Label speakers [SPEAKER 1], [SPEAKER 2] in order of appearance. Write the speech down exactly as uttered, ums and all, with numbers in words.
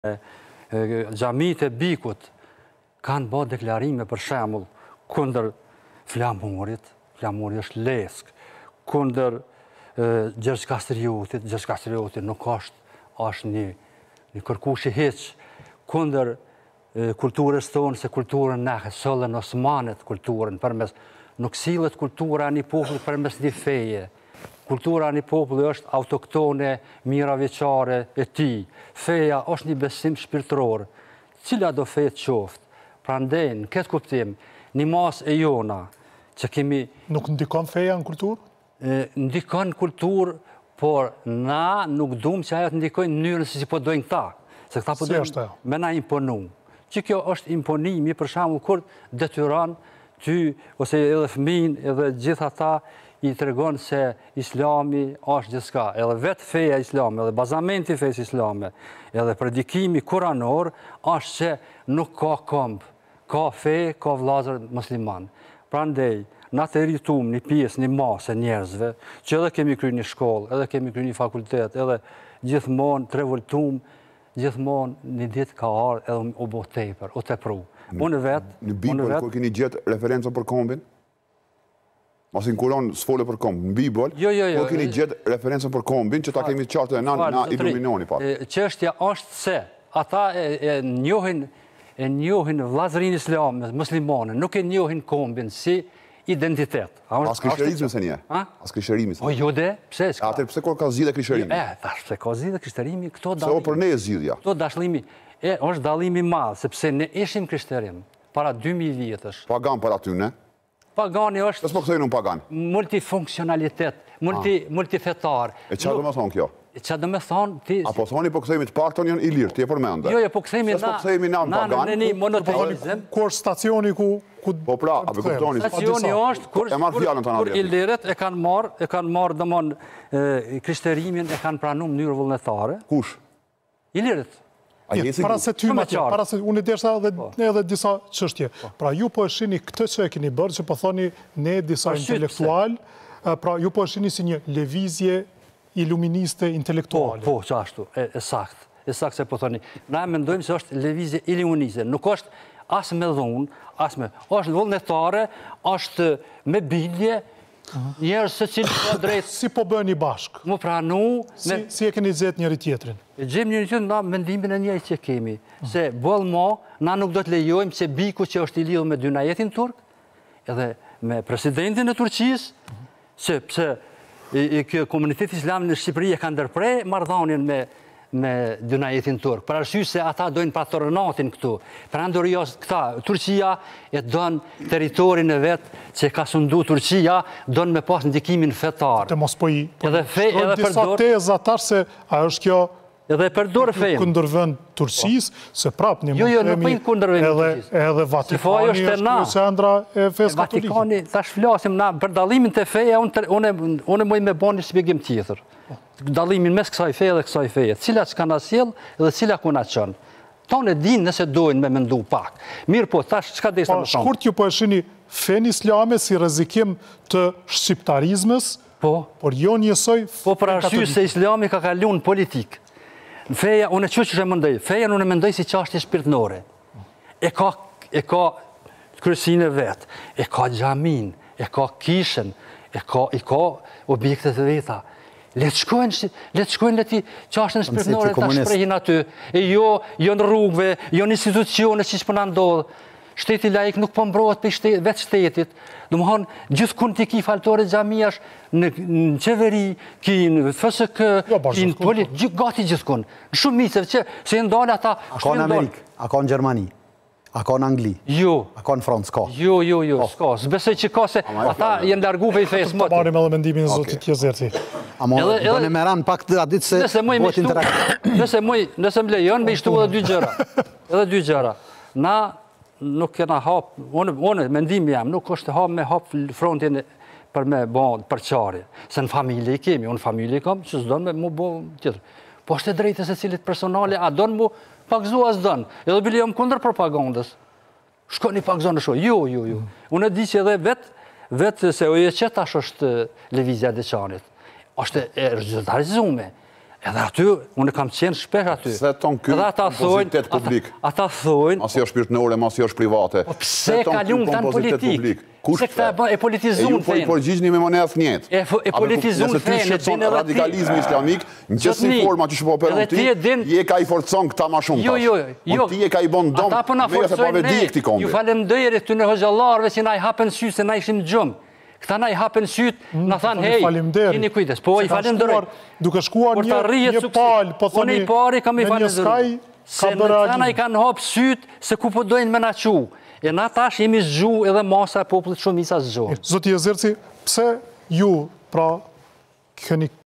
[SPEAKER 1] Xhamit e Bikut kanë bërë deklarime për shembull kundër flamurit, flamuri është lesk, kundër Gjergj Kastriotit, Gjergj Kastrioti nuk është, është një, një kërkush i hiç, kundër kulturës tonë, se kulturën ne sollën Osmanet kulturën, përmes nuk sillet kultura e një populli përmes një feje. Kultura e një populli është autoktone, miraveçare e tij. Feja është një besim shpirtëror, cila do fe të qoftë. Prandaj, në këtë kuptim, një masë e jona që kemi...
[SPEAKER 2] Nuk ndikon feja në kulturë?
[SPEAKER 1] Ndikon në kulturë, por na nuk duam që ajo të ndikojnë në mënyrën se si po dojnë këta. Se këta po dojnë me na imponu. Që kjo është imponimi, për shembull, kur detyron ty, ose edhe fëmijën, edhe gjithë ata, i tregon se Islami është gjithçka, edhe vetë feja islame, edhe bazamenti fejës islame, edhe predikimi kuranor është që nuk ka këmbë, ka fe, ka vëllezër musliman. Prandaj, na të rritum një pjesë, një masë e njerëzve, që edhe kemi kryer një shkollë, edhe kemi kryer një fakultet, edhe gjithmonë të revoltum, gjithmonë një ditë ka ardhur edhe u bë tepër, u tepru. Unë vetë,
[SPEAKER 3] në Bibël kur keni gjetë referencën për kombin? Mos në Kur'an s'folë për komb, në Bibël, kur keni gjetë referencën për kombin, që ta kemi qartë e na iluminoni pak.
[SPEAKER 1] Çështja është se ata e njohin e njohin vllazërinë islame, muslimane, nuk e njohin kombin si identitet.
[SPEAKER 3] As krishterizmi se një? As krishterizmi se një?
[SPEAKER 1] O, jo de, pse?
[SPEAKER 3] Atër pse kur ka zgjidhje krishterimi?
[SPEAKER 1] E, tash pse ka zgjidhje krishterimi, këto
[SPEAKER 3] dallimi. Se o për ne e zgjidhja.
[SPEAKER 1] Këto dashllimi, e, është dallimi i madh, sepse ne ishim krishterim para dy mijë vjetësh.
[SPEAKER 3] Pagan para ty, ne?
[SPEAKER 1] Pagani është...
[SPEAKER 3] Pse po kthejnë unë pagan?
[SPEAKER 1] Multifunksionalitet, multifetar.
[SPEAKER 3] E çfarë do të thonë kjo?
[SPEAKER 1] Çfarë do të thonë ti?
[SPEAKER 3] Apo thoni po kthehemi të paktën janë i lirë, ti e përmendë.
[SPEAKER 1] Jo, jo, po kthehemi na.
[SPEAKER 3] Po kthehemi na në pagan.
[SPEAKER 1] Në një monoteizëm.
[SPEAKER 2] Kur stacioni ku
[SPEAKER 3] Po pra, a be kuptoni?
[SPEAKER 1] Stacioni është kur
[SPEAKER 3] e marr fjalën tonë.
[SPEAKER 1] Kur ilirët e kanë marrë, e kanë marrë domon krishterimin e kanë pranuar në mënyrë vullnetare.
[SPEAKER 3] Kush?
[SPEAKER 1] Ilirët.
[SPEAKER 2] Para se ty ma tja, para se unë i desha edhe disa qështje. Pra ju po e shini këtë që e keni bërë, që po thoni ne disa intelektual, pra ju po e shini si një lëvizje iluministe intelektuale.
[SPEAKER 1] Po, që ashtu, e sakt, e sakt se po thoni. Na e mendojmë se është lëvizje iluministe, nuk është as me dhunë, as me... është vullnetare, është me bindje, njerës se cilë ka drejtë...
[SPEAKER 2] Si po bëni bashkë?
[SPEAKER 1] Më pranu...
[SPEAKER 2] Si e keni zetë njëri tjetrin?
[SPEAKER 1] E gjemë njëri tjetrin, na mendimin e njëri që kemi. Se bëllë ma, na nuk do të lejojmë që Biku që është i lidhur me dynajetin turk, edhe me presidentin e Turqisë, se pse komuniteti islam në Shqipëri e ka ndërprej marrëdhënien me me dynajetin turk, për arsye se ata dojnë patronatin këtu. Prandaj jo këta, Turqia e don territorin e vet që ka sundu Turqia, don me pas ndikimin fetar.
[SPEAKER 2] Të mos po i...
[SPEAKER 1] Edhe fe, edhe
[SPEAKER 2] përdor... Disa teza tash se a është kjo...
[SPEAKER 1] Edhe përdor fejnë.
[SPEAKER 2] Kundërvend Turqisë, se prap një
[SPEAKER 1] jo, jo, nuk po kundërvend Turqisë.
[SPEAKER 2] Edhe Vatikani është kryesëndra e fesë katolike.
[SPEAKER 1] Vatikani, tash flasim na për dallimin të feja, unë unë më me bën një shpjegim tjetër. Dallimin mes kësaj feje dhe kësaj feje, cilat që kanë asjell dhe cilat ku na çon. Tonë e dinë nëse dojnë me mendu pak. Mirë po, tash çka desha më thonë.
[SPEAKER 2] Shkurt ju po e shihni fenë islame si rrezikim të shqiptarizmës,
[SPEAKER 1] po,
[SPEAKER 2] por jo njësoj.
[SPEAKER 1] Po për arsye se Islami ka kaluar në politikë. Feja, unë e që që që mendoj, feja unë e mendoj si çështje shpirtënore. E ka, e ka kryesinë e vetë, e ka xhamin, e ka kishën, e ka, i ka objektet e veta. Le të shkojnë, le të shkojnë le ti çështën shpirtënore ta shprehin aty. E jo, jo në rrugëve, jo në institucione siç po na ndodh. Shteti laik nuk po mbrohet për shtet, vetë shtetit. Domthon, gjithkund ti ki faltore xhamiash në qeveri, ki në F S K, ki në politik, gati gjithkund. Në shumicë që se ndalen ata,
[SPEAKER 4] a ka në Amerikë, a ka në Gjermani, a ka në Angli,
[SPEAKER 1] jo,
[SPEAKER 4] a ka në Francë, s'ka.
[SPEAKER 1] Jo, jo, jo, s'ka. S'besoj që ka se ata janë largu prej fesë më.
[SPEAKER 2] Të marrim edhe mendimin e zotit Jezerti.
[SPEAKER 4] Ama bënë me ranë pak të ditë se bëhet interaktiv.
[SPEAKER 1] Nëse më nëse më lejon me shtu edhe dy gjëra. Edhe dy gjëra. Na nuk kena hap, unë, unë mendimi jam, nuk është hap me hap frontin për me bon përçarje. Se në familje i kemi, unë familje i kam, që s'don me mu bo tjetër. Po është e drejtë se cilit personale, a don mu pakzu as don. Edhe bile jam kundër propagandës. Shkoni pakzu në shoh. Jo, jo, jo. Unë e di që edhe vetë, vetë se oje që tash është lëvizja e Deçanit. Është e rezultarizuar. Edhe aty, unë kam qenë shpesh aty.
[SPEAKER 3] Se ton ky kompozitet publik.
[SPEAKER 1] Ata thojnë...
[SPEAKER 3] Masi është pirtënore, masi është private.
[SPEAKER 1] Pse kalun këta në politikë? Se këta e politizun
[SPEAKER 3] fenë. E ju po i përgjigjni me monedhë fënjetë.
[SPEAKER 1] E politizun fenë.
[SPEAKER 3] Nëse ty shqetson radikalizmi islamik, në qësë si forma që shpo operon ti, je ka i forcon këta ma shumë tash.
[SPEAKER 1] Jo, jo, jo.
[SPEAKER 3] Ti je ka i bon dom, me e se pave di këti kombi.
[SPEAKER 1] Ju falem dëjeri të në hëgjallarve që na i hapen sy se na ishim gjumë. Këta na i hapen sytë, na thanë, hej, kini kujdes. Po, i falem dëroj.
[SPEAKER 2] Duke shkuar një palë, po thoni,
[SPEAKER 1] me një skaj, se në këta na i kanë hapë sytë, se ku po dojnë me na qu. E na tash jemi zgju edhe masa e popullit shumisa zgju.
[SPEAKER 2] Zoti Jezerci, pse ju, pra, keni